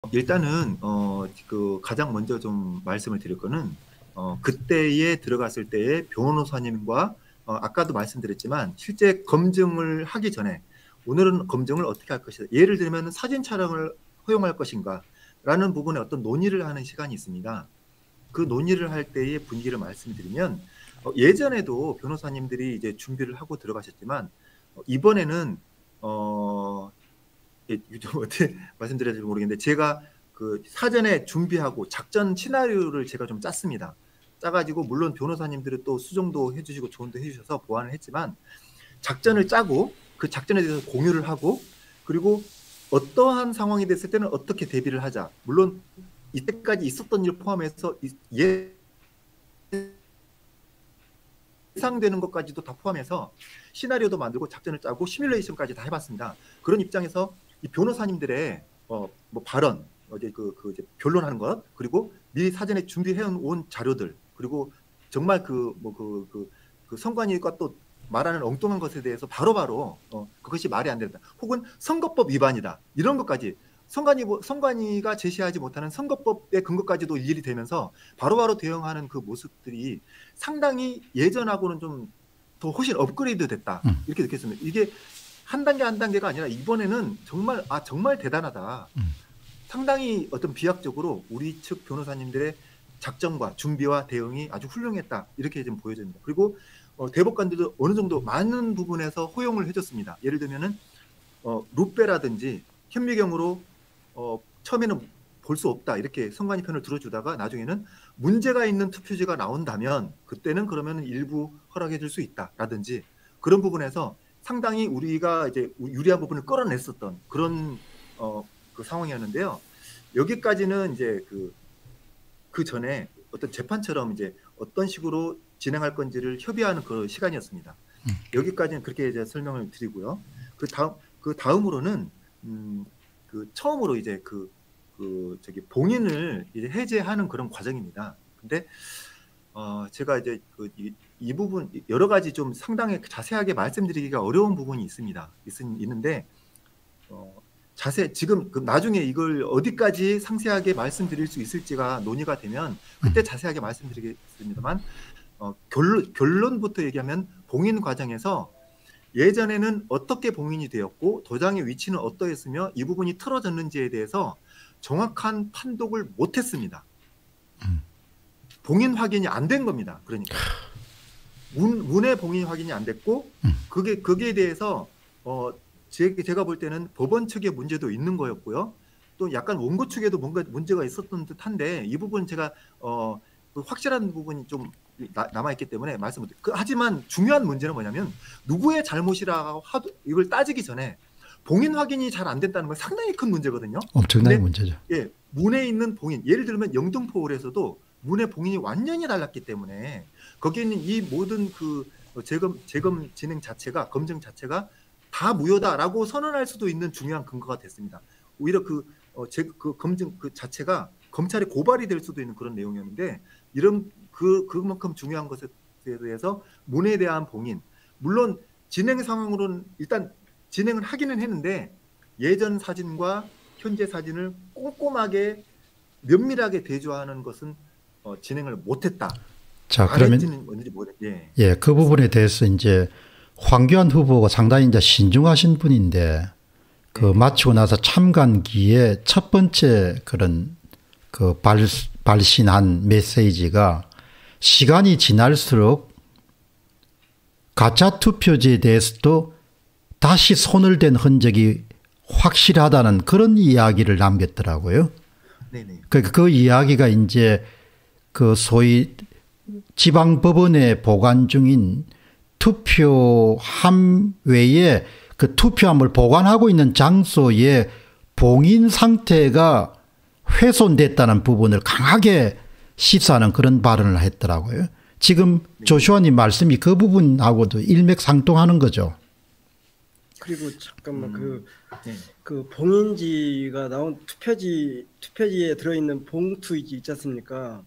일단은 가장 먼저 좀 말씀을 드릴 거는 그때에 들어갔을 때의 변호사님과 아까도 말씀드렸지만 실제 검증을 하기 전에 오늘은 검증을 어떻게 할 것이다. 예를 들면 사진 촬영을 허용할 것인가 라는 부분에 어떤 논의를 하는 시간이 있습니다. 그 논의를 할 때의 분위기를 말씀드리면 예전에도 변호사님들이 이제 준비를 하고 들어가셨지만 이번에는 좀 어떻게 말씀드려야 될지 모르겠는데 제가 그 사전에 준비하고 작전 시나리오를 제가 좀 짰습니다. 짜가지고 물론 변호사님들이 또 수정도 해주시고 조언도 해주셔서 보완을 했지만 작전을 짜고 그 작전에 대해서 공유를 하고 그리고 어떠한 상황이 됐을 때는 어떻게 대비를 하자. 물론 이때까지 있었던 일 포함해서 예상되는 것까지도 다 포함해서 시나리오도 만들고 작전을 짜고 시뮬레이션까지 다 해봤습니다. 그런 입장에서 이 변호사님들의 뭐 발언, 이제 변론하는 것, 그리고 미리 사전에 준비해온 자료들, 그리고 정말 그 선관위가 또 말하는 엉뚱한 것에 대해서 바로바로 그것이 말이 안 된다. 혹은 선거법 위반이다. 이런 것까지 선관위가 제시하지 못하는 선거법의 근거까지도 일일이 되면서 바로바로 대응하는 그 모습들이 상당히 예전하고는 좀 더 훨씬 업그레이드 됐다. 이렇게 느꼈습니다. 이게 한 단계 한 단계가 아니라 이번에는 정말 대단하다. 상당히 어떤 비약적으로 우리 측 변호사님들의 작전과 준비와 대응이 아주 훌륭했다. 이렇게 좀 보여집니다. 그리고 대법관들도 어느 정도 많은 부분에서 허용을 해줬습니다. 예를 들면은 루페라든지 현미경으로 처음에는 볼 수 없다 이렇게 선관위 편을 들어주다가 나중에는 문제가 있는 투표지가 나온다면 그때는 그러면 일부 허락해 줄 수 있다라든지 그런 부분에서 상당히 우리가 이제 유리한 부분을 끌어냈었던 그런 그 상황이었는데요. 여기까지는 이제 그 전에 어떤 재판처럼 이제 어떤 식으로 진행할 건지를 협의하는 그 시간이었습니다. 여기까지는 그렇게 이제 설명을 드리고요. 그 다음으로는 처음으로 이제 봉인을 이제 해제하는 그런 과정입니다. 근데 제가 이제 이 부분 여러 가지 좀 상당히 자세하게 말씀드리기가 어려운 부분이 있는데 지금 나중에 이걸 어디까지 상세하게 말씀드릴 수 있을지가 논의가 되면 그때 자세하게 말씀드리겠습니다만 결론부터 얘기하면 봉인 과정에서 예전에는 어떻게 봉인이 되었고 도장의 위치는 어떠했으며 이 부분이 틀어졌는지에 대해서 정확한 판독을 못했습니다. 봉인 확인이 안 된 겁니다. 그러니까 문의 봉인 확인이 안 됐고 거기에 대해서 제가 볼 때는 법원 측의 문제도 있는 거였고요. 또 약간 원고 측에도 뭔가 문제가 있었던 듯한데 이 부분 제가 확실한 부분이 좀 남아있기 때문에 말씀 못 드려요. 하지만 중요한 문제는 뭐냐면 누구의 잘못이라 이걸 따지기 전에 봉인 확인이 잘 안 됐다는 건 상당히 큰 문제거든요. 엄청난 문제죠. 예, 문에 있는 봉인, 예를 들면 영등포홀에서도 문의 봉인이 완전히 달랐기 때문에 거기에 있는 이 모든 재검 진행 자체가 검증 자체가 다 무효다라고 선언할 수도 있는 중요한 근거가 됐습니다. 오히려 검증 자체가 검찰에 고발이 될 수도 있는 그런 내용이었는데 이런 그만큼 중요한 것에 대해서 문에 대한 봉인, 물론 진행 상황으로는 일단 진행을 하기는 했는데 예전 사진과 현재 사진을 꼼꼼하게 면밀하게 대조하는 것은 진행을 못했다. 자, 그러면 예, 그 부분에 대해서 이제 황교안 후보가 상당히 이제 신중하신 분인데 마치고 나서 참관기에 첫 번째 그런 발신한 메시지가 시간이 지날수록 가짜 투표지에 대해서도 다시 손을 댄 흔적이 확실하다는 그런 이야기를 남겼더라고요. 네네. 그 이야기가 이제 소위 지방법원에 보관 중인 투표함 외에 그 투표함을 보관하고 있는 장소의 봉인 상태가 훼손됐다는 부분을 강하게 시사하는 그런 발언을 했더라고요. 지금 조슈아님 말씀이 그 부분하고도 일맥상통하는 거죠. 그리고 잠깐만 그 봉인지가 나온 투표지에 들어있는 봉투 있지 않습니까?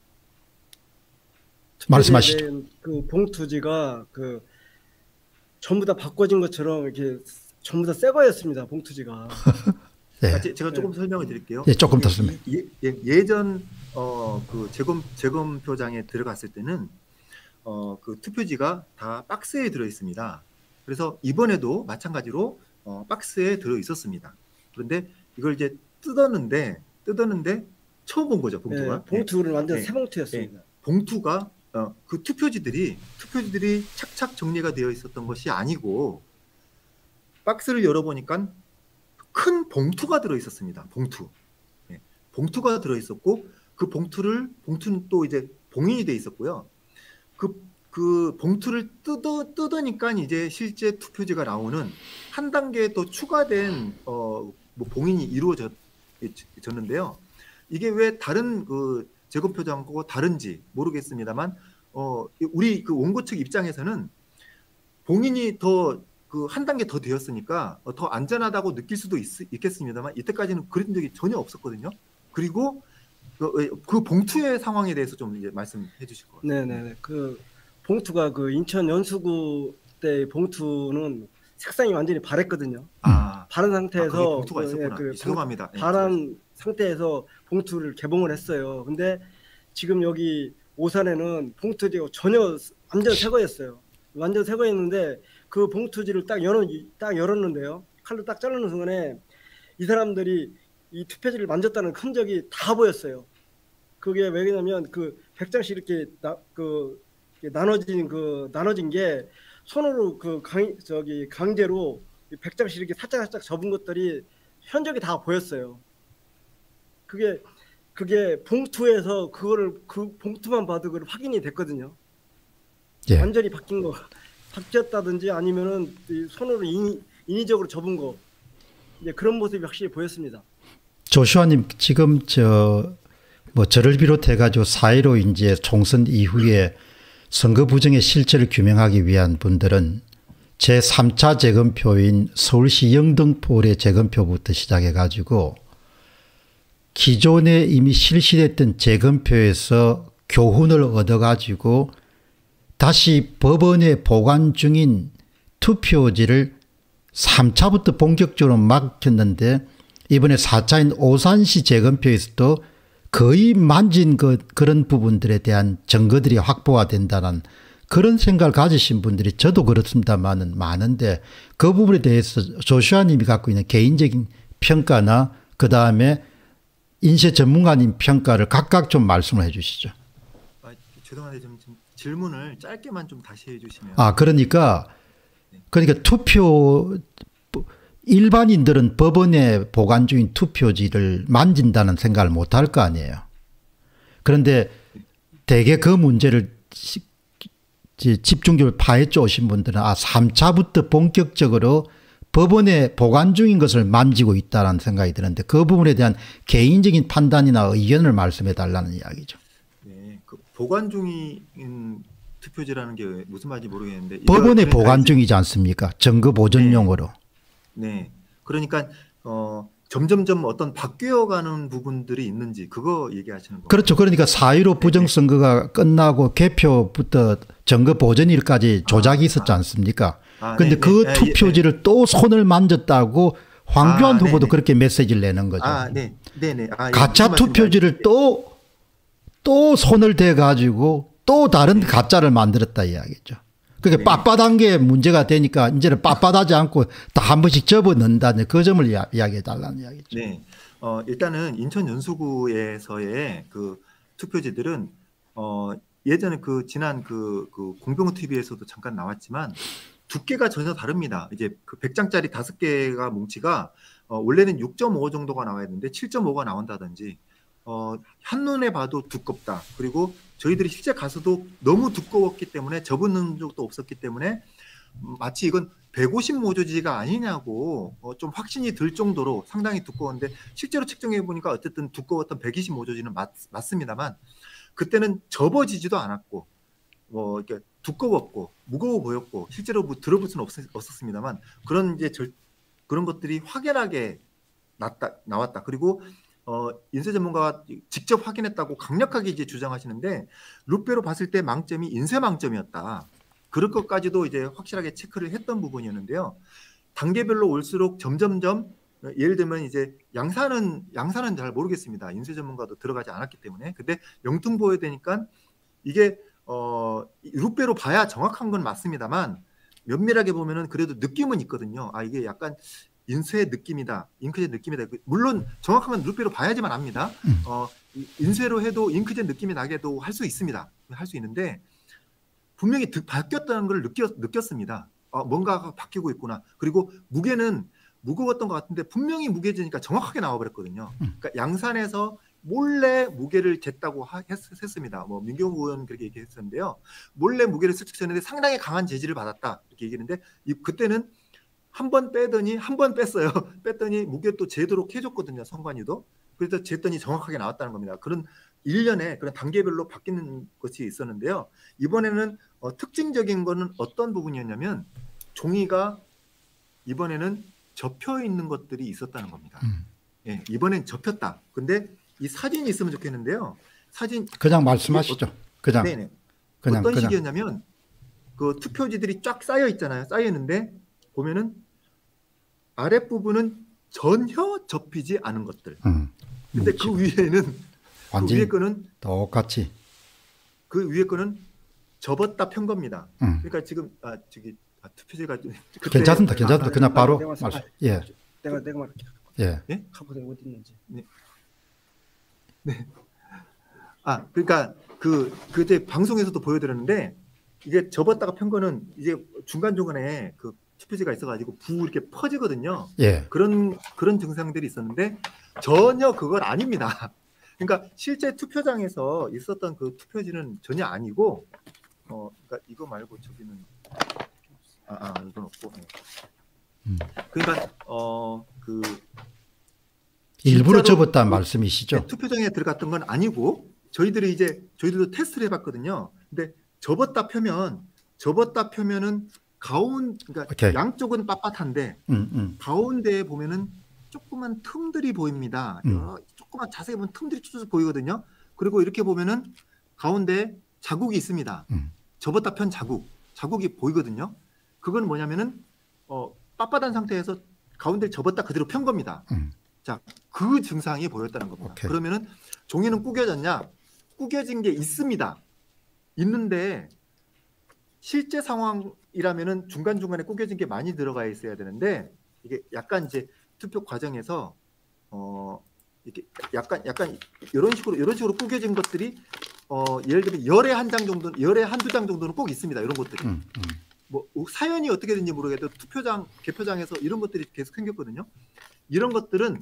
말씀하시죠. 그 봉투지가 전부 다 바꿔진 것처럼 이렇게 전부 다 새 거였습니다. 봉투지가. 예. 제가 조금 설명을 드릴게요. 예, 조금 더 설명. 예전 그 재검표장에 들어갔을 때는 그 투표지가 다 박스에 들어 있습니다. 그래서 이번에도 마찬가지로 박스에 들어 있었습니다. 그런데 이걸 이제 뜯었는데 처음 본 거죠, 봉투가. 네, 봉투를 완전 네. 새 봉투였습니다. 봉투가 그 투표지들이 착착 정리가 되어 있었던 것이 아니고 박스를 열어보니까 큰 봉투가 들어 있었습니다. 봉투가 들어 있었고 그 봉투는 또 이제 봉인이 돼 있었고요. 그 봉투를 뜯으니까 이제 실제 투표지가 나오는 한 단계 더 추가된 뭐 봉인이 이루어졌는데요. 이게 왜 다른 그 재검표장하고 다른지 모르겠습니다만 우리 그 원고 측 입장에서는 봉인이 더 그 한 단계 더 되었으니까 더 안전하다고 느낄 수도 있겠습니다만 이때까지는 그런 적이 전혀 없었거든요. 그리고 그 봉투의 상황에 대해서 좀 이제 말씀해 주실 것 같아요. 네네. 그 봉투가 그 인천 연수구 때 봉투는 색상이 완전히 바랬거든요. 바른 상태에서 그게 봉투가 있었구나. 죄송합니다. 바른 상태에서 봉투를 개봉을 했어요. 근데 지금 여기 오산에는 봉투지가 전혀 완전 새거였어요. 완전 새거였는데 그 봉투지를 딱 열었는데요. 칼로 딱 자르는 순간에 이 사람들이 이 투표지를 만졌다는 흔적이 다 보였어요. 그게 왜냐면 그 100장씩 이렇게 나눠진 게 손으로 강제로 100장씩 이렇게 살짝 접은 것들이 흔적이 다 보였어요. 그게 봉투에서 그 봉투만 봐도 그걸 확인이 됐거든요. 예. 완전히 바뀌었다든지 아니면은 손으로 인위적으로 접은 거, 이제 그런 모습이 확실히 보였습니다. 조슈아님, 지금 저를 비롯해가지고 4.15 이제 총선 이후에 선거 부정의 실체를 규명하기 위한 분들은 제3차 재검표인 서울시 영등포울의 재검표부터 시작해가지고 기존에 이미 실시됐던 재검표에서 교훈을 얻어가지고 다시 법원에 보관 중인 투표지를 3차부터 본격적으로 맡겼는데 이번에 4차인 오산시 재검표에서도 거의 만진 그런 부분들에 대한 증거들이 확보가 된다는 그런 생각을 가지신 분들이 저도 그렇습니다만은 많은데 그 부분에 대해서 조슈아님이 갖고 있는 개인적인 평가나 그 다음에 인쇄 전문가님 평가를 각각 좀 말씀을 해 주시죠. 죄송한데 좀 질문을 짧게만 좀 다시 해주시면. 그러니까 투표 일반인들은 법원에 보관 중인 투표지를 만진다는 생각을 못 할 거 아니에요. 그런데 대개 그 문제를 집중적으로 파헤쳐 오신 분들은 3차부터 본격적으로 법원에 보관 중인 것을 만지고 있다는 생각이 드는데 그 부분에 대한 개인적인 판단이나 의견을 말씀해 달라는 이야기죠. 네, 그 보관 중인 투표지라는 게 무슨 말인지 모르겠는데 법원에 보관 중이지 않습니까? 증거 보존용으로. 네, 그러니까 점점점 어떤 바뀌어가는 부분들이 있는지 그거 얘기하시는 거예요. 그렇죠. 그러니까 4.15 부정선거가 끝나고 개표부터 증거 보존일까지 조작이 있었지 않습니까? 그런데 그 투표지를 또 손을 만졌다고 황교안 후보도 그렇게 메시지를 내는 거죠. 가짜 투표지를 또 손을 대가지고 또 다른 가짜를 만들었다 이야기죠. 그게 빳빳한 게 문제가 되니까 이제는 빳빳하지 않고 다 한 번씩 접어넣는다는 그 점을 이야기해 달라는 이야기죠. 네, 일단은 인천 연수구에서의 그 투표지들은 예전에 지난 공병호 TV에서도 잠깐 나왔지만 두께가 전혀 다릅니다. 이제 그 100장짜리 5개가 뭉치가 원래는 6.5 정도가 나와야 되는데 7.5가 나온다든지 한눈에 봐도 두껍다. 그리고 저희들이 실제 가서도 너무 두꺼웠기 때문에 접은 적도 없었기 때문에 마치 이건 150모조지가 아니냐고 좀 확신이 들 정도로 상당히 두꺼운데 실제로 측정해 보니까 어쨌든 두꺼웠던 120모조지는 맞습니다만 그때는 접어지지도 않았고 이렇게 두꺼웠고 무거워 보였고 실제로 뭐 들어볼 수는 없었습니다만 그런 것들이 확연하게 나왔다. 그리고 인쇄 전문가가 직접 확인했다고 강력하게 이제 주장하시는데 루페로 봤을 때 망점이 인쇄 망점이었다. 그럴 것까지도 이제 확실하게 체크를 했던 부분이었는데요. 단계별로 올수록 점점점 예를 들면 이제 양산은 잘 모르겠습니다. 인쇄 전문가도 들어가지 않았기 때문에. 근데 영통 보여야 되니까 이게 룩배로 봐야 정확한 건 맞습니다만 면밀하게 보면은 그래도 느낌은 있거든요. 아, 이게 약간 인쇄 느낌이다, 잉크젯 느낌이다. 물론 정확한 건 룩배로 봐야지만 압니다. 인쇄로 해도 잉크젯 느낌이 나게도 할 수 있습니다. 할 수 있는데 분명히 바뀌었다는 걸 느꼈습니다. 뭔가가 바뀌고 있구나. 그리고 무게는 무거웠던 것 같은데 분명히 무게지니까 정확하게 나와버렸거든요. 그러니까 양산에서 몰래 무게를 쟀다고 했습니다. 뭐 민경우 의원 그렇게 얘기했었는데요. 몰래 무게를 슬쩍 쟀는데 상당히 강한 재질을 받았다 이렇게 얘기했는데 그때는 한 번 빼더니 한 번 뺐어요. 뺐더니 무게 또 재도록 해줬거든요. 선관위도. 그래서 쟀더니 정확하게 나왔다는 겁니다. 그런 일련의 그런 단계별로 바뀌는 것이 있었는데요. 이번에는 특징적인 거는 어떤 부분이었냐면 종이가 이번에는 접혀 있는 것들이 있었다는 겁니다. 예, 이번엔 접혔다. 근데 이 사진이 있으면 좋겠는데요. 사진 그냥 말씀하시죠. 그냥. 네네. 그냥 어떤 그냥. 식이었냐면 그 투표지들이 쫙 쌓여 있잖아요. 쌓여 있는데 보면은 아랫부분은 전혀 접히지 않은 것들. 근데 그 위에는 완전히 그 위에 거는 똑같이. 그 위에 거는 접었다 편 겁니다. 그러니까 지금 투표지가 괜찮습니다. 괜찮습니다. 그냥 바로 말씀. 예. 내가 말할게. 예. 예? 카보드 어디 있는지. 네. 그러니까 그때 방송에서도 보여드렸는데 이게 접었다가 편 거는 이제 중간중간에 그 투표지가 있어가지고 이렇게 퍼지거든요. 예. 그런 증상들이 있었는데 전혀 그건 아닙니다. 그러니까 실제 투표장에서 있었던 그 투표지는 전혀 아니고, 그러니까 이거 말고 저기는 이건 없고. 그러니까 그 일부러 접었다는 말씀이시죠? 네, 투표장에 들어갔던 건 아니고 저희들도 테스트를 해봤거든요. 근데 접었다 펴면은 그러니까 오케이. 양쪽은 빳빳한데 가운데에 보면은 조그만 틈들이 보입니다. 조그만 자세히 보면 틈들이 쭉 보이거든요. 그리고 이렇게 보면은 가운데 자국이 있습니다. 접었다 편 자국이 보이거든요. 그건 뭐냐면은 빳빳한 상태에서 가운데를 접었다 그대로 편 겁니다. 자, 그 증상이 보였다는 겁니다. 오케이. 그러면은 종이는 구겨졌냐? 구겨진 게 있습니다. 있는데 실제 상황이라면은 중간중간에 구겨진 게 많이 들어가 있어야 되는데 이게 약간 이제 투표 과정에서 이렇게 약간 이런 식으로 구겨진 것들이 예를 들면 열에 한두 장 정도는 꼭 있습니다. 이런 것들이. 뭐 사연이 어떻게 된지 모르겠도 개표장에서 이런 것들이 계속 생겼거든요. 이런 것들은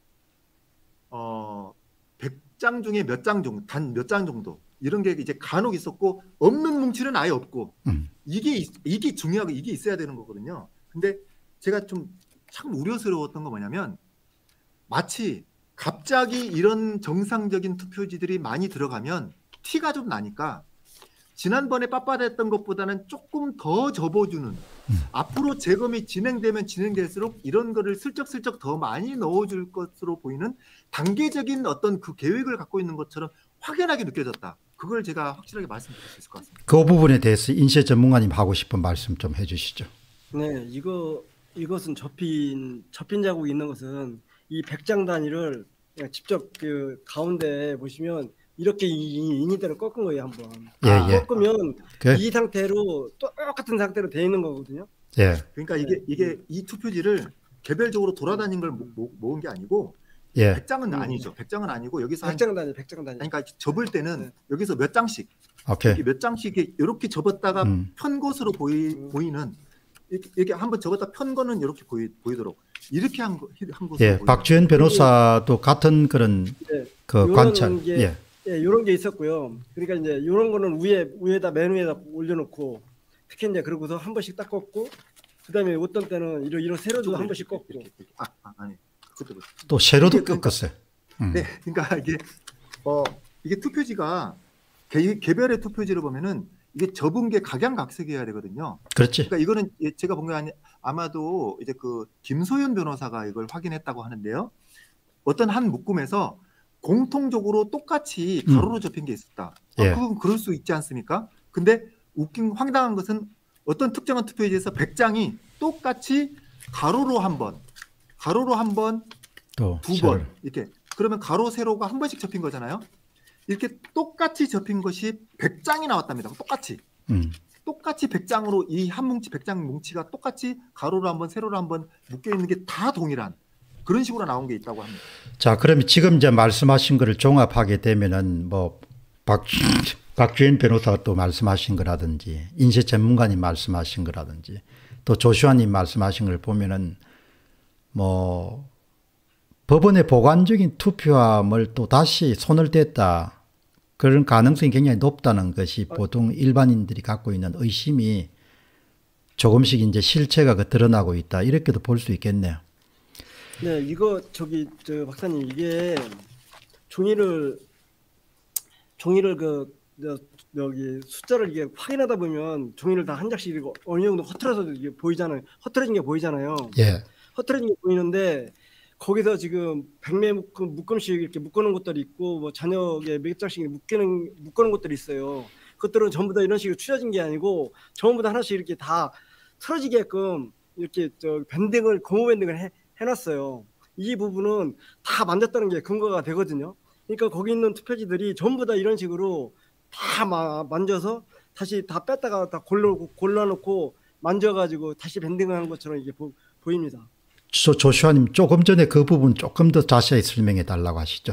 100장 중에 몇 장 정도, 단 몇 장 정도 이런 게 이제 간혹 있었고 없는 뭉치는 아예 없고 이게 중요하고 이게 있어야 되는 거거든요. 근데 제가 좀 참 우려스러웠던 건 뭐냐면 마치 갑자기 이런 정상적인 투표지들이 많이 들어가면 티가 좀 나니까 지난번에 빳빳했던 것보다는 조금 더 접어주는 앞으로 재검이 진행되면 진행될수록 이런 거를 슬쩍슬쩍 더 많이 넣어줄 것으로 보이는 단계적인 어떤 그 계획을 갖고 있는 것처럼 확연하게 느껴졌다. 그걸 제가 확실하게 말씀드릴 수 있을 것 같습니다. 그 부분에 대해서 인쇄 전문가님 하고 싶은 말씀 좀 해주시죠. 네, 이것은 접힌 자국이 있는 것은 이 100장 단위를 그냥 직접 그 가운데 보시면 이렇게 인위대로 꺾은 거예요, 한번. 예. 꺾으면 그래. 이 상태로 똑같은 상태로 돼 있는 거거든요. 예. 그러니까 이게 이 투표지를 개별적으로 돌아다닌 걸 모은 게 아니고 예. 100장은 아니죠. 100장은 아니고 여기서 100장 단위. 그러니까 접을 때는 여기서 몇 장씩 오케이. 몇 장씩 이렇게 접었다가 편 것으로 보이는 이렇게 한번 접었다 편 거는 이렇게 보이도록 이렇게 한 것으로 예. 박주현 변호사도 같은 그런 그 관찰. 예, 이런 게 있었고요. 그러니까 이제 이런 거는 위에다 맨 위에다 올려놓고 특히 이제 그러고서 한 번씩 딱 꺾고 그다음에 어떤 때는 이런 세로도 한 번씩 꺾고. 아니. 또 세로도 꺾었어요. 네, 그러니까 이게 투표지가 개별의 투표지를 보면은 이게 접은 게 각양각색이어야 되거든요. 그렇지. 그러니까 이거는 제가 본 게 아마도 이제 그 김소연 변호사가 이걸 확인했다고 하는데요. 어떤 한 묶음에서 공통적으로 똑같이 가로로 접힌 게 있었다. 예. 그건 그럴 수 있지 않습니까? 근데 황당한 것은 어떤 특정한 투표지에서 100장이 똑같이 가로로 한 번, 가로로 한 번, 또 두 번 이렇게. 그러면 가로 세로가 한 번씩 접힌 거잖아요. 이렇게 똑같이 접힌 것이 100장이 나왔답니다. 똑같이 100장으로 이 한 뭉치 100장 뭉치가 똑같이 가로로 한 번 세로로 한 번 묶여 있는 게 다 동일한 그런 식으로 나온 게 있다고 합니다. 자, 그러면 지금 이제 말씀하신 거를 종합하게 되면은 뭐 박주현 변호사가 또 말씀하신 거라든지 인쇄 전문가님 말씀하신 거라든지 또 조슈아님 말씀하신 걸 보면은 뭐 법원의 보관적인 투표함을 또 다시 손을 댔다. 그런 가능성이 굉장히 높다는 것이 보통 일반인들이 갖고 있는 의심이 조금씩 이제 실체가 드러나고 있다. 이렇게도 볼 수 있겠네요. 네, 이거 저 박사님 이게 종이를 여기 숫자를 이게 확인하다 보면 종이를 다 한 장씩 이거 어느 정도 허틀어서 이게 보이잖아요. 허틀어진 게 보이잖아요. 예. 허틀어진 게 보이는데 거기서 지금 100매 묶음씩 이렇게 묶어놓은 것들이 있고 뭐 잔여에 몇 장씩 묶어놓은 것들이 있어요. 그것들은 전부 다 이런 식으로 추려진 게 아니고 전부 다 하나씩 이렇게 다 틀어지게끔 이렇게 고무 밴딩을 해놨어요. 이 부분은 다 만졌다는 게 근거가 되거든요. 그러니까 거기 있는 투표지들이 전부 다 이런 식으로 다 만져서 다시 다 뺐다가 다 골라놓고 만져가지고 다시 밴딩을 한 것처럼 이게 보입니다. 조슈아님 조금 전에 그 부분 조금 더 자세히 설명해 달라고 하시죠.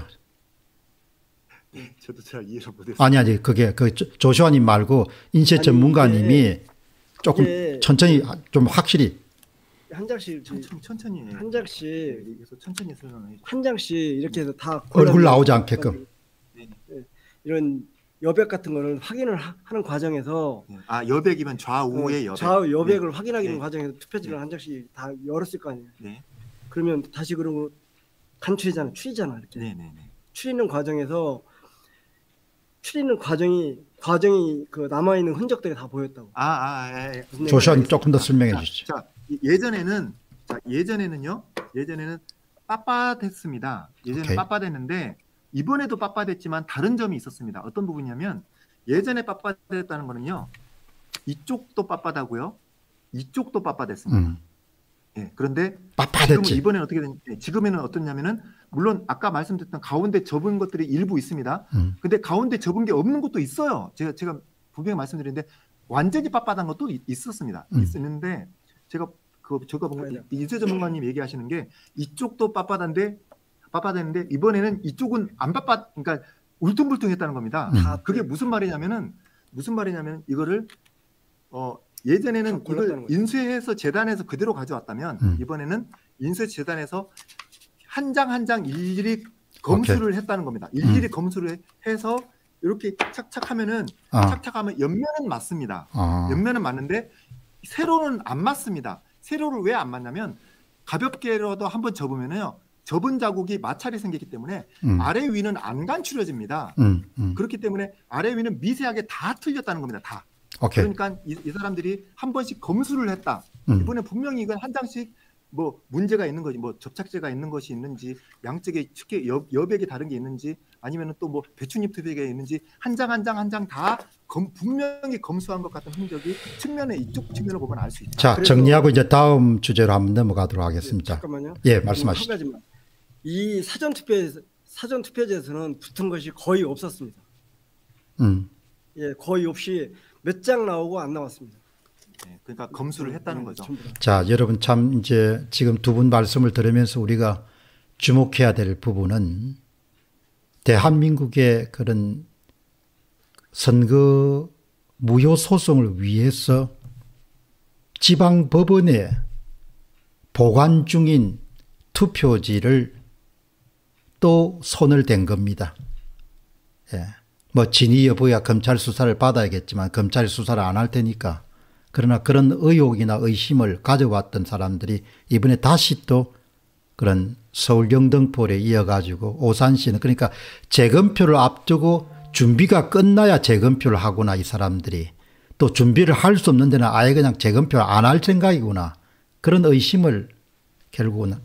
저도 잘 이해를 못했어요. 아니 그게 조슈아님 말고 인쇄 전문가님이 조금 천천히 좀 확실히 한 장씩 천천히 한 장씩 그래서 천천히 설명해 주세요. 한 장씩 이렇게 해서 다 얼굴 나오지 않게끔 이런 여백 같은 거는 확인을 하는 과정에서 여백이면 좌우의 여백. 좌우 여백을 확인하는 과정에서 투표지를 한 장씩 다 열었을 거 아니에요. 네. 그러면 다시 그러고 추리잖아 이렇게. 네네네. 추리는 과정이 그 남아 있는 흔적들이 다 보였다고. 조슈아님 조금 더 설명해 주시죠. 자, 예전에는요. 예전에는 빳빳했습니다. 빳빳했는데 이번에도 빳빳했지만 다른 점이 있었습니다. 어떤 부분이냐면 예전에 빳빳했다는 거는요. 이쪽도 빳빳하고요. 이쪽도 빳빳했습니다. 예, 그런데 빳빳했지. 이번에는 어떻게 됐냐면 지금에는 어떠냐면은 물론 아까 말씀드렸던 가운데 접은 것들이 일부 있습니다. 근데 가운데 접은 게 없는 것도 있어요. 제가 분명히 말씀드렸는데 완전히 빳빳한 것도 있었습니다. 있었는데 제가 뭔가 인쇄 전문가님 얘기하시는 게 이쪽도 빳빳했는데 이번에는 이쪽은 안 그러니까 울퉁불퉁했다는 겁니다. 그게 무슨 말이냐면 이거를 예전에는 이걸 인쇄해서 재단에서 그대로 가져왔다면 이번에는 인쇄 재단에서 한 장 한 장 일일이 검수를 했다는 겁니다. 일일이 검수를 해서 이렇게 착착하면 옆면은 맞습니다. 옆면은 맞는데 세로는 안 맞습니다. 세로를 왜 안 맞냐면 가볍게라도 한번 접으면은요. 접은 자국이 마찰이 생기기 때문에 아래 위는 안 간추려집니다. 그렇기 때문에 아래 위는 미세하게 다 틀렸다는 겁니다. 다. 그러니까 이 사람들이 한 번씩 검수를 했다. 이번에 분명히 이건 한 장씩 뭐 문제가 있는 거지, 뭐 접착제가 있는 것이 있는지, 양쪽에 특히 여백이 다른 게 있는지, 아니면 또 뭐 배춧잎 투백이 있는지 한 장 한 장 다 분명히 검수한 것 같은 흔적이 이쪽 측면을 보면 알 수 있다. 자, 정리하고 이제 다음 주제로 한번 넘어가도록 하겠습니다. 잠깐만요. 예, 말씀하시죠. 한 가지만. 이 사전 투표지에서는 붙은 것이 거의 없었습니다. 예, 거의 없이 몇 장 나오고 안 나왔습니다. 네, 그러니까 검수를 했다는 거죠. 자, 여러분 참 이제 지금 두 분 말씀을 들으면서 우리가 주목해야 될 부분은 대한민국의 그런 선거 무효 소송을 위해서 지방 법원에 보관 중인 투표지를 또 손을 댄 겁니다. 예. 뭐 진위 여부야 검찰 수사를 받아야겠지만 검찰이 수사를 안 할 테니까. 그러나 그런 의혹이나 의심을 가져왔던 사람들이 이번에 다시 또 그런 서울 영등포에 이어가지고 오산시는 그러니까 재검표를 앞두고 준비가 끝나야 재검표를 하구나. 이 사람들이 또 준비를 할 수 없는 데는 아예 그냥 재검표를 안 할 생각이구나. 그런 의심을 결국은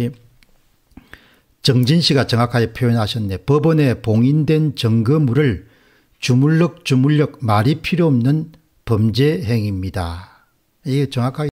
정진 씨가 정확하게 표현하셨네. 법원에 봉인된 증거물을 주물럭 말이 필요 없는 범죄 행위입니다. 이게 정확하게